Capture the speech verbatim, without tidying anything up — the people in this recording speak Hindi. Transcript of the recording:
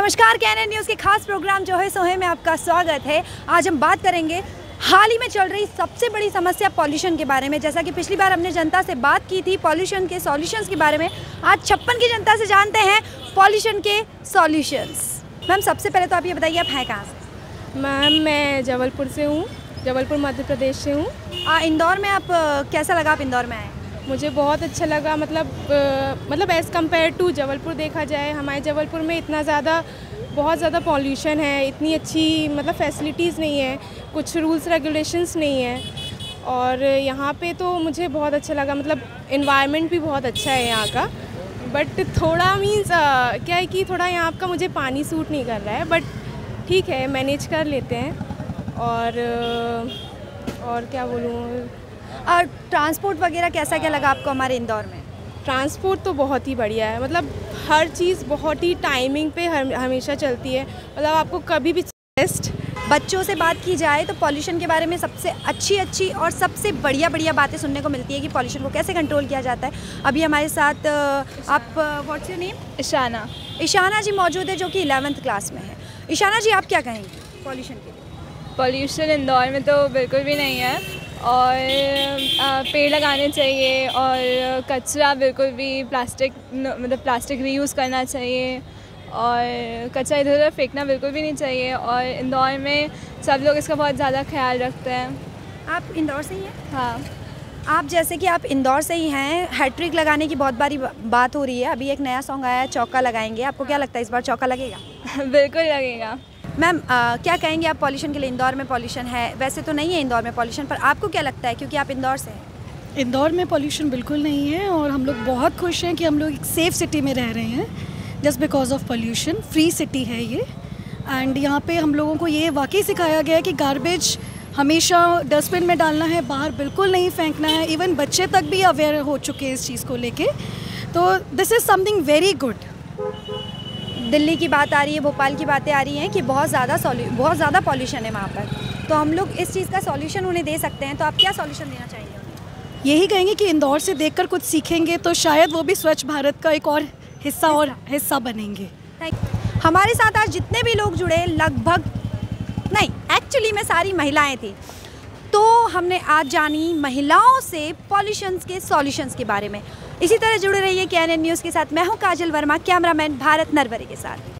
नमस्कार, कैनन न्यूज़ के खास प्रोग्राम जो है सोहे में आपका स्वागत है। आज हम बात करेंगे हाल ही में चल रही सबसे बड़ी समस्या पॉल्यूशन के बारे में। जैसा कि पिछली बार हमने जनता से बात की थी पॉल्यूशन के सॉल्यूशंस के बारे में, आज छप्पन की जनता से जानते हैं पॉल्यूशन के सॉल्यूशंस। मैम, सबसे पहले तो आप ये बताइए, आप हैं कहाँ से? मैम, मैं जबलपुर से हूँ, जबलपुर मध्य प्रदेश से हूँ। इंदौर में आप कैसा लगा? आप इंदौर में आए? मुझे बहुत अच्छा लगा। मतलब आ, मतलब एज़ कम्पेयर टू जबलपुर देखा जाए, हमारे जबलपुर में इतना ज़्यादा बहुत ज़्यादा पॉल्यूशन है, इतनी अच्छी मतलब फैसिलिटीज़ नहीं है, कुछ रूल्स रेगुलेशंस नहीं है। और यहाँ पे तो मुझे बहुत अच्छा लगा, मतलब इन्वायरमेंट भी बहुत अच्छा है यहाँ का। बट थोड़ा मीन्स क्या है कि थोड़ा यहाँ का मुझे पानी सूट नहीं कर रहा है, बट ठीक है, मैनेज कर लेते हैं। और और क्या बोलूँ, और ट्रांसपोर्ट वगैरह कैसा क्या लगा आपको हमारे इंदौर में? ट्रांसपोर्ट तो बहुत ही बढ़िया है, मतलब हर चीज़ बहुत ही टाइमिंग पे हर हमेशा चलती है। मतलब आपको कभी भी बेस्ट। बच्चों से बात की जाए तो पॉल्यूशन के बारे में सबसे अच्छी अच्छी और सबसे बढ़िया बढ़िया बातें सुनने को मिलती है कि पॉल्यूशन को कैसे कंट्रोल किया जाता है। अभी हमारे साथ आप, what's your name? Ishana. Ishana ji मौजूद है, जो कि इलेवेंथ क्लास में है। ईशाना जी, आप क्या कहेंगे पॉल्यूशन के लिए? पॉल्यूशन इंदौर में तो बिल्कुल भी नहीं है, और पेड़ लगाने चाहिए, और कचरा बिल्कुल भी प्लास्टिक मतलब प्लास्टिक रीयूज़ करना चाहिए, और कचरा इधर उधर फेंकना बिल्कुल भी नहीं चाहिए। और इंदौर में सब लोग इसका बहुत ज़्यादा ख्याल रखते हैं। आप इंदौर से ही हैं? हाँ। आप जैसे कि आप इंदौर से ही हैं, हैट्रिक लगाने की बहुत बारी बात हो रही है। अभी एक नया सॉन्ग आया है, चौका लगाएंगे। आपको क्या लगता है, इस बार चौका लगेगा? बिल्कुल लगेगा। मैम, क्या कहेंगे आप पॉल्यूशन के लिए? इंदौर में पॉल्यूशन है, वैसे तो नहीं है इंदौर में पॉल्यूशन, पर आपको क्या लगता है, क्योंकि आप इंदौर से हैं? इंदौर में पॉल्यूशन बिल्कुल नहीं है, और हम लोग बहुत खुश हैं कि हम लोग एक सेफ़ सिटी में रह रहे हैं just because of pollution. Free city है ये, एंड यहाँ पे हम लोगों को ये वाकई सिखाया गया है कि गार्बेज हमेशा डस्टबिन में डालना है, बाहर बिल्कुल नहीं फेंकना है। इवन बच्चे तक भी अवेयर हो चुके हैं इस चीज़ को लेके, तो this is something very good. Delhi की बात आ रही है, भोपाल की बातें आ रही हैं कि बहुत ज़्यादा बहुत ज़्यादा पॉल्यूशन है वहाँ पर, तो हम लोग इस चीज़ का सॉल्यूशन उन्हें दे सकते हैं। तो आप क्या सॉल्यूशन देना चाहेंगे उन्हें? यही कहेंगे कि इंदौर से देखकर कुछ सीखेंगे तो शायद वो भी स्वच्छ भारत का एक और हिस्सा और हिस्सा बनेंगे। हमारे साथ आज जितने भी लोग जुड़े, लगभग नहीं एक्चुअली में सारी महिलाएं थी, तो हमने आज जानी महिलाओं से पॉल्यूशंस के सॉल्यूशंस के बारे में। इसी तरह जुड़े रहिए कैनन न्यूज़ के साथ। मैं हूं काजल वर्मा, कैमरामैन भारत नरवरे के साथ।